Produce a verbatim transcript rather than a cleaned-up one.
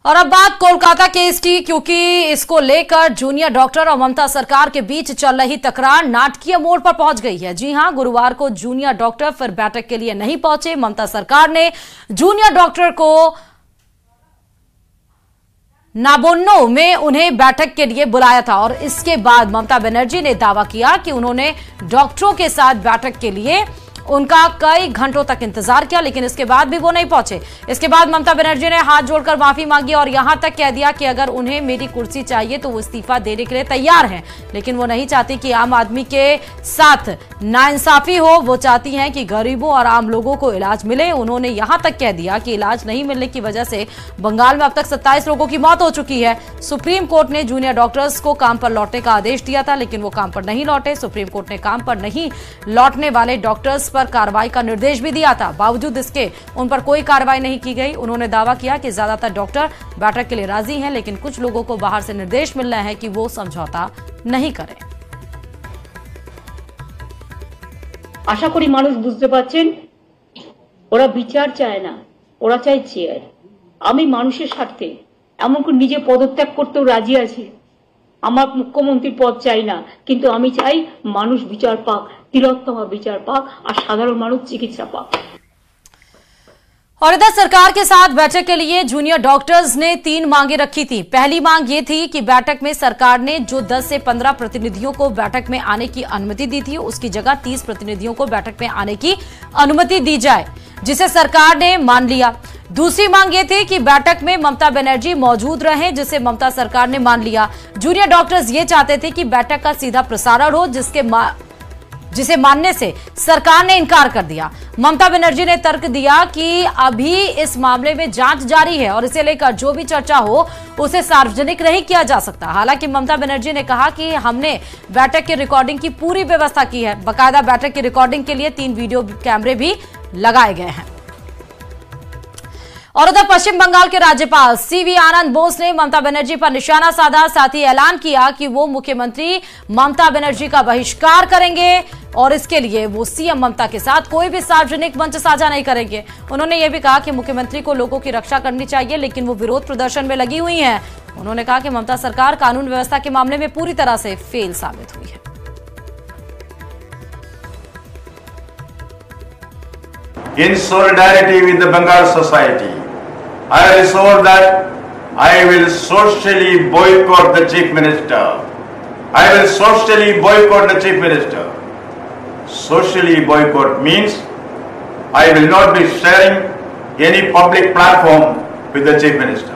और अब बात कोलकाता केस की, क्योंकि इसको लेकर जूनियर डॉक्टर और ममता सरकार के बीच चल रही तकरार नाटकीय मोड़ पर पहुंच गई है। जी हां, गुरुवार को जूनियर डॉक्टर फिर बैठक के लिए नहीं पहुंचे। ममता सरकार ने जूनियर डॉक्टर को नाबोन्नो में उन्हें बैठक के लिए बुलाया था और इसके बाद ममता बनर्जी ने दावा किया कि उन्होंने डॉक्टरों के साथ बैठक के लिए उनका कई घंटों तक इंतजार किया, लेकिन इसके बाद भी वो नहीं पहुंचे। इसके बाद ममता बनर्जी ने हाथ जोड़कर माफी मांगी और यहां तक कह दिया कि अगर उन्हें मेरी कुर्सी चाहिए तो वो इस्तीफा देने के लिए तैयार हैं, लेकिन वो नहीं चाहती कि आम आदमी के साथ नाइंसाफी हो। वो चाहती हैं कि गरीबों और आम लोगों को इलाज मिले। उन्होंने यहां तक कह दिया कि इलाज नहीं मिलने की वजह से बंगाल में अब तक सत्ताईस लोगों की मौत हो चुकी है। सुप्रीम कोर्ट ने जूनियर डॉक्टर्स को काम पर लौटने का आदेश दिया था, लेकिन वो काम पर नहीं लौटे। सुप्रीम कोर्ट ने काम पर नहीं लौटने वाले डॉक्टर्स पर कार्रवाई का निर्देश भी दिया था। बावजूद इसके उन पर कोई कार्रवाई नहीं की गई। उन्होंने दावा किया कि ज्यादातर डॉक्टर बैठक के लिए राजी हैं, लेकिन कुछ लोगों को बाहर से निर्देश मिल रहे हैं कि वो समझौता नहीं करें। आशा करी मानुष बुझते पारछेन, ओरा विचार चाय ना, ओरा चाय चेयर। आमी मानुषेर स्वार्थे एमनकि निजे पदत्याग करतेও राजी आछि। আমার মুখ্যমন্ত্রীর পদ চাই না, কিন্তু আমি চাই মানুষ বিচার পাক, তিলোত্তমা বিচার पाक और साधारण मानुष चिकित्सा पाक। और इधर सरकार के साथ बैठक के लिए जूनियर डॉक्टर्स ने तीन मांगे रखी थी। पहली मांग ये थी कि बैठक में सरकार ने जो दस से पंद्रह प्रतिनिधियों को बैठक में आने की अनुमति दी थी, उसकी जगह तीस प्रतिनिधियों को बैठक में आने की अनुमति दी जाए, जिसे सरकार ने मान लिया। दूसरी मांग ये थी कि बैठक में ममता बनर्जी मौजूद रहें, जिसे ममता सरकार ने मान लिया। जूनियर डॉक्टर्स ये चाहते थे कि बैठक का सीधा प्रसारण हो, जिसके मा... जिसे मानने से सरकार ने इनकार कर दिया। ममता बनर्जी ने तर्क दिया कि अभी इस मामले में जांच जारी है और इसे लेकर जो भी चर्चा हो उसे सार्वजनिक नहीं किया जा सकता। हालांकि ममता बनर्जी ने कहा कि हमने बैठक की रिकॉर्डिंग की पूरी व्यवस्था की है। बाकायदा बैठक की रिकॉर्डिंग के लिए तीन वीडियो कैमरे भी लगाए गए हैं। और उधर पश्चिम बंगाल के राज्यपाल सीवी आनंद बोस ने ममता बनर्जी पर निशाना साधा। साथ ही ऐलान किया कि वो मुख्यमंत्री ममता बनर्जी का बहिष्कार करेंगे और इसके लिए वो सीएम ममता के साथ कोई भी सार्वजनिक मंच साझा नहीं करेंगे। उन्होंने ये भी कहा कि मुख्यमंत्री को लोगों की रक्षा करनी चाहिए, लेकिन वो विरोध प्रदर्शन में लगी हुई हैं। उन्होंने कहा कि ममता सरकार कानून व्यवस्था के मामले में पूरी तरह से फेल साबित हुई है। In solidarity with the Bengal society, I resolve that I will socially boycott the Chief Minister. I will socially boycott the Chief Minister. Socially boycott means I will not be sharing any public platform with the Chief Minister.